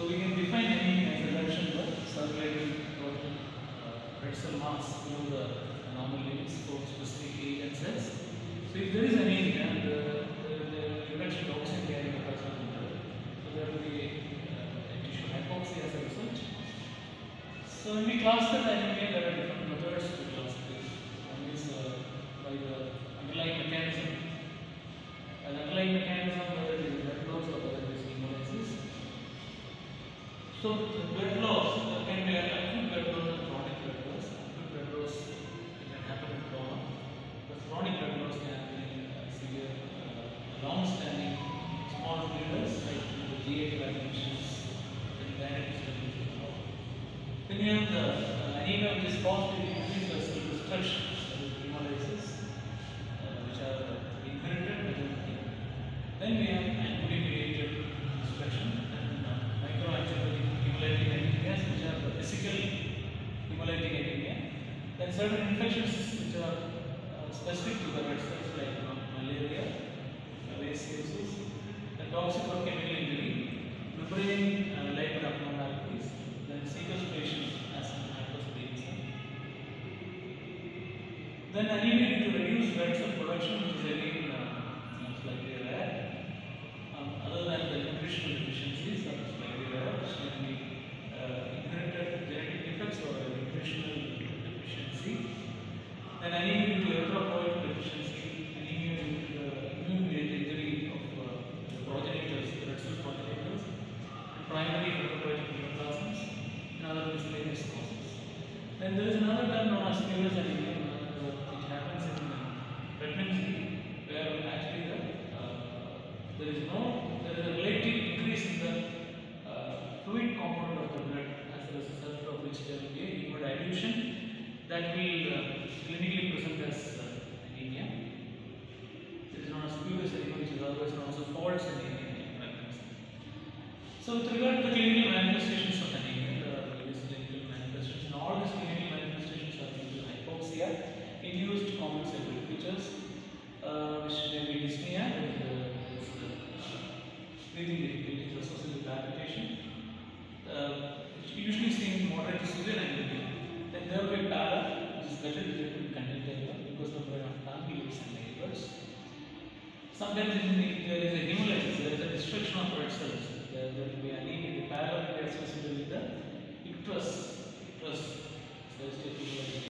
we can define anemia as a reduction in the circulating total red cell mass below the normal limits for specific age and sex. So if there is anemia, the reduction of oxygen carrying capacity in the blood, so there will be a tissue hypoxia as a result. So when we classify the anemia, there are different methods to classify. One is by the underlying mechanism. An underlying mechanism, whether it is blood loss or whether it is hemolysis. So the blood loss can be acute blood loss and chronic blood loss. Acute blood loss can happen in trauma, but chronic blood loss can be severe, long-standing small bleeders like the GA infections, the diabetes. Then you have the anemia which is caused by increased vessel destruction, hemolysis, which are inherited. Then we have antibody-mediated destruction and microangiopathic hemolytic anemias, which are the physical hemolytic anemia. Then certain infections which are specific to the red cells like malaria, babesiosis, the toxic or chemical injury, membrane labor abnormalities, then sequestration as an hypersplenism. Then anemia due to reduced red cell production, which is again slightly rare. Other than the nutritional deficiencies, that is slightly rare, which can be inherited genetic defects or a nutritional deficiency. Then anemia due to erythropoietin deficiency, anemia due to the immune-mediated injury of the progenitors, the red cell progenitors, and primary erythropoietic neoplasms, and other miscellaneous causes. Then there is another term known as spurious anemia. It happens in pregnancy, where actually there is a relative increase in the fluid component of the blood, as a result of which there will be a hemodilution that will clinically present as anemia. It is known as spurious anemia, which is otherwise known as false anemia in pregnancy. So with regard to the clinical manifestations of anemia, there are various clinical manifestations, and all these clinical manifestations are due to hypoxia, induced common cerebral features, which may be dyspnea, breathing difficulties associated with palpitation, which usually seen in moderate to severe anemia. Then there will be pallor, which is better detected in congenital because of the tongue, lips, and neighbors. Sometimes if there is a hemolysis, there is a destruction of red cells, there will be anemia. The pallor will be associated with the icterus.